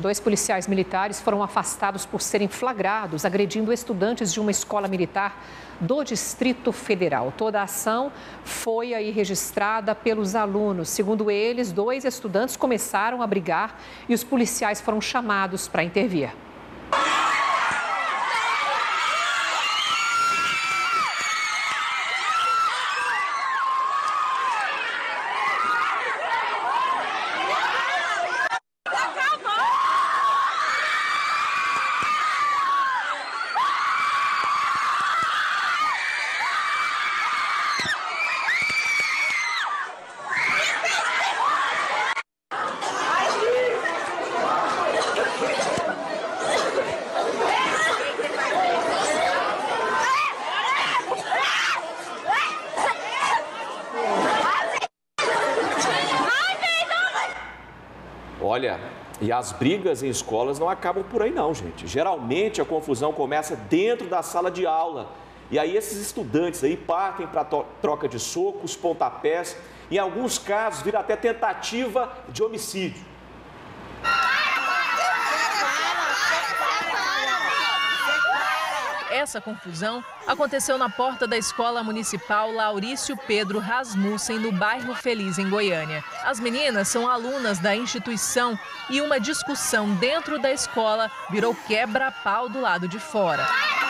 2 policiais militares foram afastados por serem flagrados agredindo estudantes de uma escola militar do Distrito Federal. Toda a ação foi aí registrada pelos alunos. Segundo eles, 2 estudantes começaram a brigar e os policiais foram chamados para intervir. Olha, e as brigas em escolas não acabam por aí não, gente. Geralmente a confusão começa dentro da sala de aula. E aí esses estudantes aí partem para troca de socos, pontapés. Em alguns casos vira até tentativa de homicídio. Essa confusão aconteceu na porta da Escola Municipal Laurício Pedro Rasmussen, no bairro Feliz, em Goiânia. As meninas são alunas da instituição e uma discussão dentro da escola virou quebra-pau do lado de fora.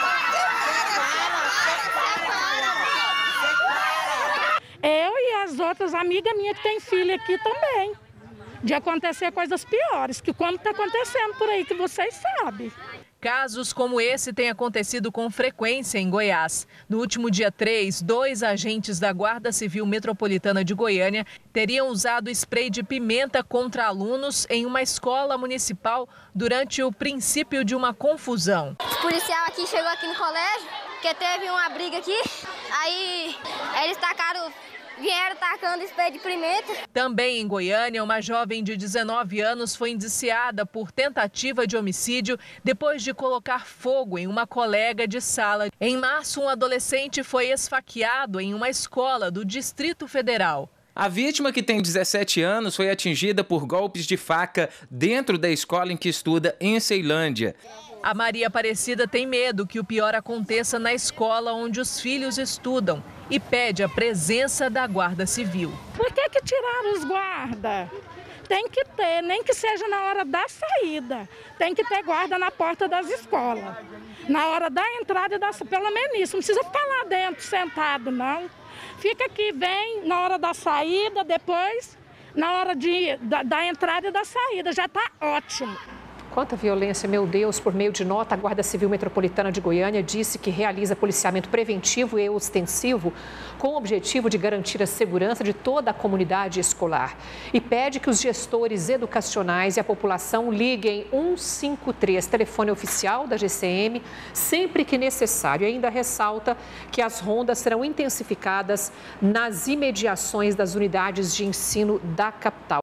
Eu e as outras amigas minhas que têm filha aqui também. De acontecer coisas piores, que como está acontecendo por aí, que vocês sabem. Casos como esse têm acontecido com frequência em Goiás. No último dia 3, 2 agentes da Guarda Civil Metropolitana de Goiânia teriam usado spray de pimenta contra alunos em uma escola municipal durante o princípio de uma confusão. O policial aqui chegou aqui no colégio, porque teve uma briga aqui, aí eles vieram tacando spray de pimenta. Também em Goiânia, uma jovem de 19 anos foi indiciada por tentativa de homicídio depois de colocar fogo em uma colega de sala. Em março, um adolescente foi esfaqueado em uma escola do Distrito Federal. A vítima, que tem 17 anos, foi atingida por golpes de faca dentro da escola em que estuda em Ceilândia. A Maria Aparecida tem medo que o pior aconteça na escola onde os filhos estudam e pede a presença da Guarda Civil. Por que tiraram os guardas? Tem que ter, nem que seja na hora da saída. Tem que ter guarda na porta das escolas. Na hora da entrada e da saída, pelo menos isso. Não precisa ficar lá dentro sentado, não. Fica aqui, vem na hora da saída, depois na hora da entrada e da saída. Já está ótimo. Quanta violência, meu Deus. Por meio de nota, a Guarda Civil Metropolitana de Goiânia disse que realiza policiamento preventivo e ostensivo com o objetivo de garantir a segurança de toda a comunidade escolar. E pede que os gestores educacionais e a população liguem 153, telefone oficial da GCM, sempre que necessário. E ainda ressalta que as rondas serão intensificadas nas imediações das unidades de ensino da capital.